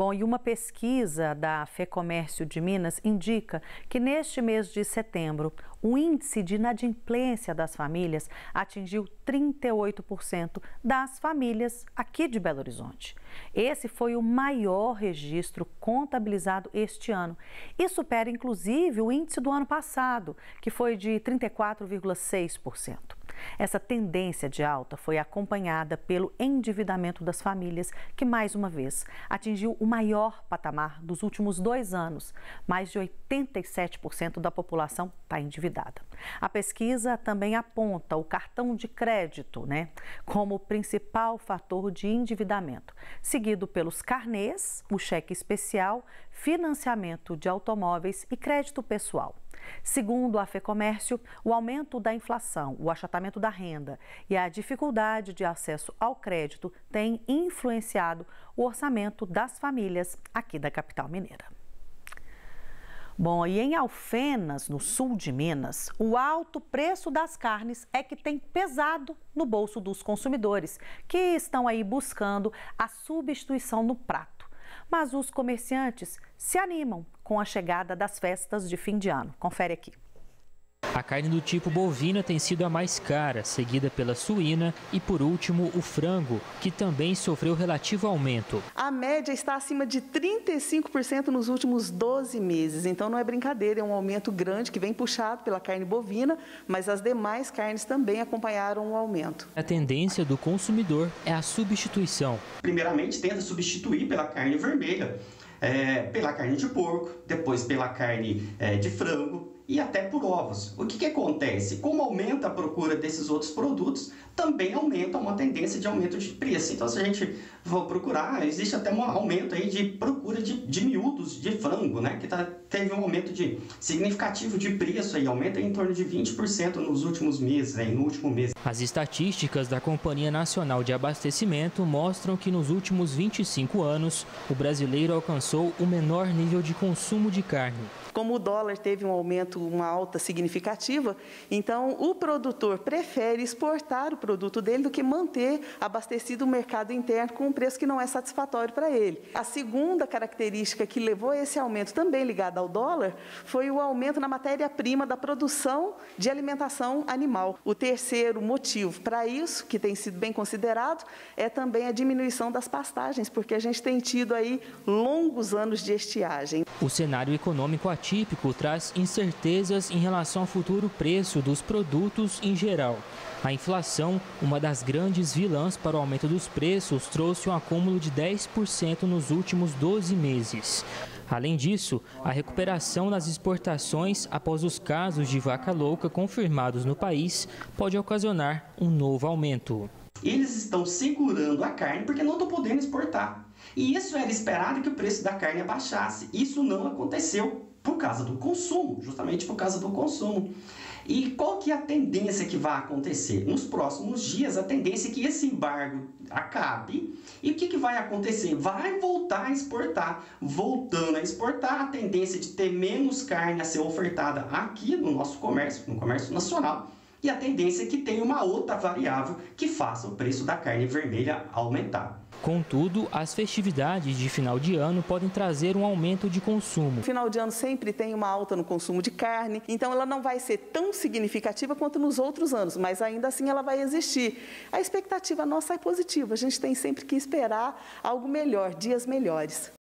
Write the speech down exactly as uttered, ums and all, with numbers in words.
Bom, e uma pesquisa da FEComércio de Minas indica que neste mês de setembro, o índice de inadimplência das famílias atingiu trinta e oito por cento das famílias aqui de Belo Horizonte. Esse foi o maior registro contabilizado este ano e supera inclusive o índice do ano passado, que foi de trinta e quatro vírgula seis por cento. Essa tendência de alta foi acompanhada pelo endividamento das famílias, que mais uma vez atingiu o maior patamar dos últimos dois anos. Mais de oitenta e sete por cento da população está endividada. A pesquisa também aponta o cartão de crédito, né, como o principal fator de endividamento, seguido pelos carnês, o cheque especial, financiamento de automóveis e crédito pessoal. Segundo a FEComércio, o aumento da inflação, o achatamento da renda e a dificuldade de acesso ao crédito têm influenciado o orçamento das famílias aqui da capital mineira. Bom, e em Alfenas, no sul de Minas, o alto preço das carnes é que tem pesado no bolso dos consumidores, que estão aí buscando a substituição no prato. Mas os comerciantes se animam com a chegada das festas de fim de ano. Confere aqui. A carne do tipo bovina tem sido a mais cara, seguida pela suína e, por último, o frango, que também sofreu relativo aumento. A média está acima de trinta e cinco por cento nos últimos doze meses, então não é brincadeira, é um aumento grande que vem puxado pela carne bovina, mas as demais carnes também acompanharam o aumento. A tendência do consumidor é a substituição. Primeiramente, tenta substituir pela carne vermelha, é, pela carne de porco, depois pela carne é, de frango e até por ovos. O que que acontece? Como aumenta a procura desses outros produtos, também aumenta uma tendência de aumento de preço. Então, se a gente for procurar, existe até um aumento aí de procura de, de miúdos de frango, né? Que tá, teve um aumento de, significativo de preço, aí, aumenta em torno de vinte por cento nos últimos meses, aí, no último mês. As estatísticas da Companhia Nacional de Abastecimento mostram que nos últimos vinte e cinco anos, o brasileiro alcançou o menor nível de consumo de carne. Como o dólar teve um aumento, uma alta significativa, então o produtor prefere exportar o produto dele do que manter abastecido o mercado interno com um preço que não é satisfatório para ele. A segunda característica que levou a esse aumento, também ligada ao dólar, foi o aumento na matéria-prima da produção de alimentação animal. O terceiro motivo para isso, que tem sido bem considerado, é também a diminuição das pastagens, porque a gente tem tido aí longos anos de estiagem. O cenário econômico atípico traz incertezas em relação ao futuro preço dos produtos em geral. A inflação, uma das grandes vilãs para o aumento dos preços, trouxe um acúmulo de dez por cento nos últimos doze meses. Além disso, a recuperação nas exportações após os casos de vaca louca confirmados no país pode ocasionar um novo aumento. Eles estão segurando a carne porque não estão podendo exportar. E isso era esperado, que o preço da carne abaixasse. Isso não aconteceu por causa do consumo, justamente por causa do consumo. E qual que é a tendência que vai acontecer? Nos próximos dias, a tendência é que esse embargo acabe. E o que, que vai acontecer? Vai voltar a exportar. Voltando a exportar, a tendência de ter menos carne a ser ofertada aqui no nosso comércio, no comércio nacional. E a tendência é que tenha uma outra variável que faça o preço da carne vermelha aumentar. Contudo, as festividades de final de ano podem trazer um aumento de consumo. O final de ano sempre tem uma alta no consumo de carne, então ela não vai ser tão significativa quanto nos outros anos, mas ainda assim ela vai existir. A expectativa nossa é positiva, a gente tem sempre que esperar algo melhor, dias melhores.